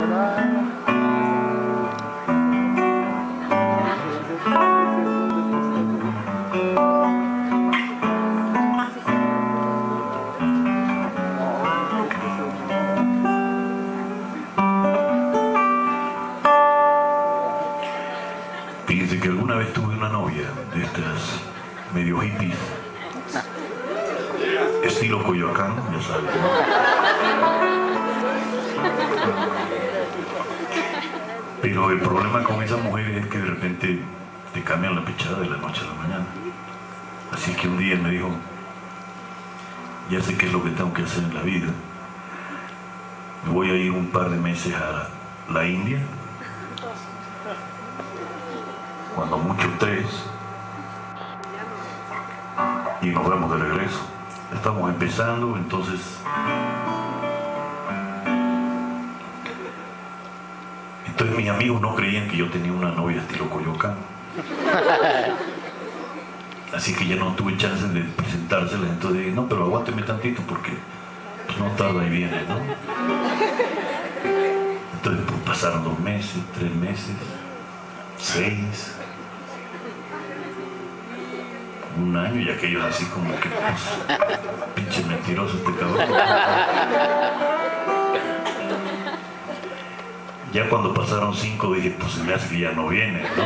Fíjense que alguna vez tuve una novia de estas medio hippies, estilo Coyoacán, ya sabes, ¿no? Pero el problema con esa mujer es que de repente te cambian la pechada de la noche a la mañana. Así que un día me dijo, ya sé qué es lo que tengo que hacer en la vida. Me voy a ir un par de meses a la India, cuando mucho 3, y nos vemos de regreso. Estamos empezando, entonces mis amigos no creían que yo tenía una novia estilo Coyoacán. Así que ya no tuve chance de presentárselas, entonces dije, no, pero aguánteme tantito porque pues, no tarda y viene, ¿no? Entonces pues, pasaron 2 meses, 3 meses, 6, un año, y aquellos así como que, pues, pinche mentiroso este cabrón. Ya cuando pasaron 5 dije, pues se me hace que ya no viene, ¿no?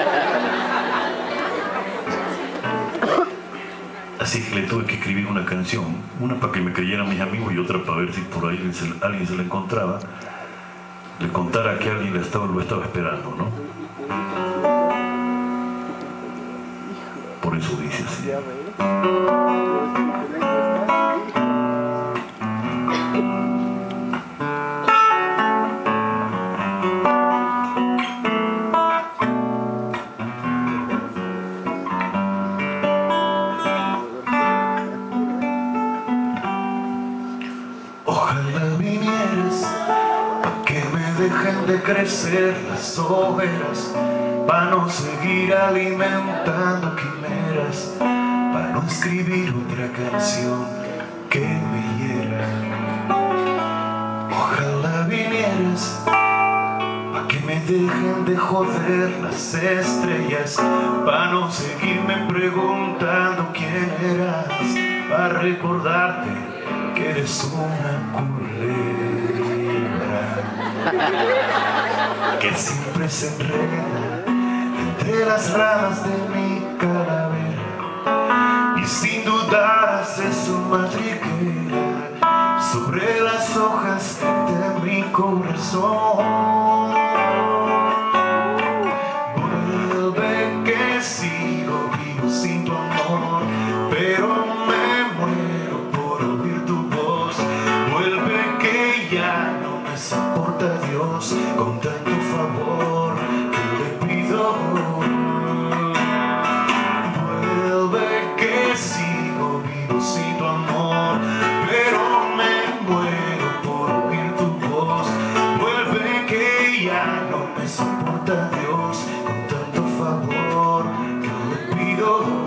Así que le tuve que escribir una canción, una para que me creyeran mis amigos y otra para ver si por ahí alguien se la encontraba, le contara que alguien lo estaba esperando, ¿no? Por eso dice así. Ojalá vinieras pa' que me dejen de crecer las ojeras, pa' no seguir alimentando quimeras, pa' no escribir otra canción que me hiera. Ojalá vinieras pa' que me dejen de joder las estrellas, pa' no seguirme preguntando quién eras, pa' recordarte que eres una culebra que siempre se enreda entre las ramas de mi calavera y sin dudar hace su madriguera sobre las hojas de mi corazón. Vuelve que sigo vivo sin tu amor, pero me muero por oír tu voz. Vuelve que ya no me soporta Dios con tanto favor que le pido. Vuelve que sigo vivo sin tu amor, pero me muero por oír tu voz. Vuelve que ya no me soporta Dios con tanto favor que le pido.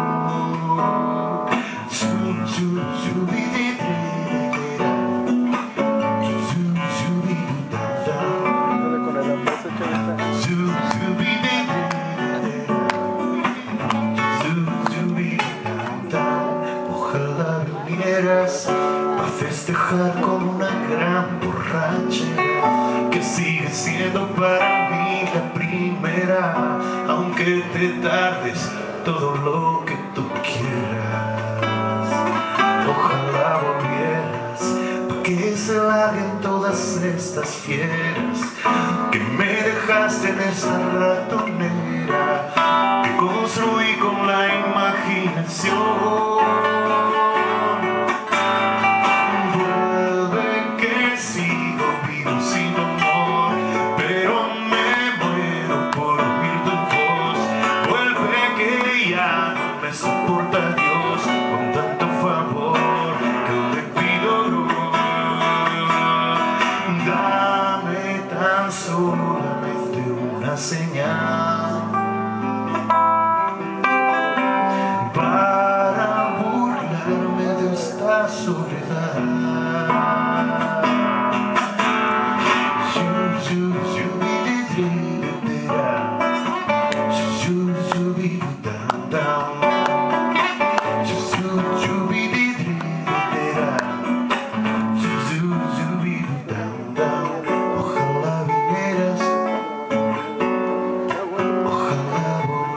Ojalá vinieras a festejar con una gran borrachera que sigue siendo para mí la primera, aunque te tardes todo lo que tú quieras. Ojalá volvieras pa' que se larguen todas estas fieras que me dejaste en esa ratonera que construí con la imaginación. Vuelve que sigo vivo sin tu amor, pero me muero por oír tu voz. Vuelve que ya no me soporta Dios con tanto favor que le pido. Dame tan solamente una señal para burlarme de esta soledad.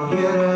volviera